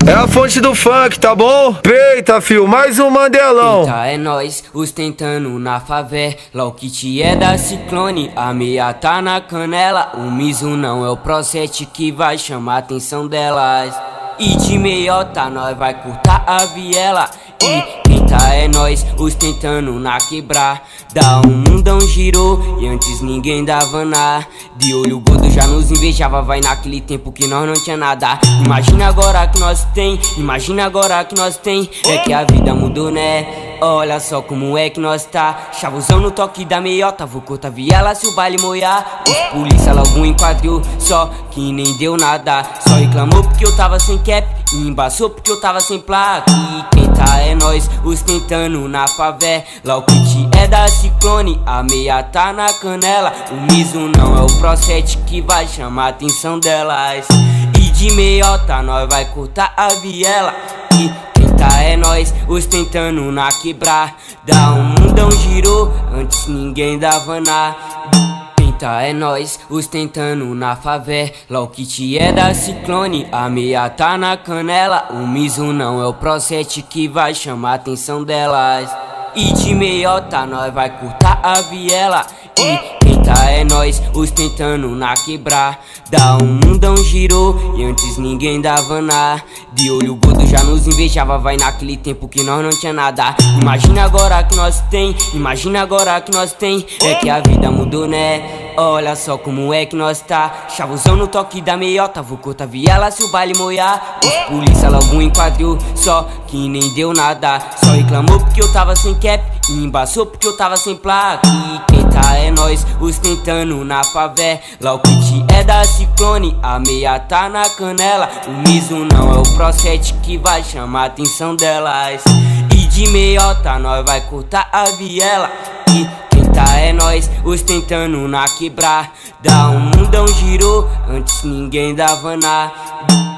É a fonte do funk, tá bom? Peita, fio, mais um Mandelão. Eita, é nós, ostentando na favela. O kit é da Ciclone, a meia tá na canela. O miso não é o procete que vai chamar a atenção delas. E de meiota nós vai cortar a viela. E eita, é nós, ostentando na quebrar. Dá um mundão girou e antes ninguém dava nada. De olho gordo já nos invejava, vai naquele tempo que nós não tinha nada. Imagina agora que nós tem, imagina agora que nós tem. É que a vida mudou, né? Olha só como é que nós tá. Chavuzão no toque da meiota, vou cortar viela se o baile moiar. Os polícia logo enquadrou, só que nem deu nada. Só reclamou porque eu tava sem cap e embaçou porque eu tava sem placa. E quem tá é nós, ostentando na favela. O kit é da Ciclone, a meia tá na canela. O miso não é o procete que vai chamar a atenção delas. E de meiota nós vai cortar a viela. E quem tá é nós, ostentando na quebrar. Dá um mundão girou, antes ninguém dava nada. Eita, é nós, ostentando na favela. O kit é da Ciclone, a meia tá na canela. O miso não é o procete que vai chamar a atenção delas. E de meiota nós vai cortar a viela. E eita, é nós, ostentando na quebrar. Dá um mundão girou e antes ninguém dava nada. De olho gordo já nos invejava, vai naquele tempo que nós não tinha nada. Imagina agora que nós tem, imagina agora que nós tem. É que a vida mudou, né? Olha só como é que nós tá. Chavuzão no toque da meiota, vou cortar viela se o baile moiar. Os polícia logo enquadrou, só que nem deu nada. Só reclamou porque eu tava sem cap e embaçou porque eu tava sem placa. E quem tá é nós, ostentando na favela. O kit é da Ciclone, a meia tá na canela. O miso não é o procete que vai chamar a atenção delas. E de meiota nós vai cortar a viela. E quem tá é nós, ostentando na quebrar. Dá um mundão girou, antes ninguém dava nada.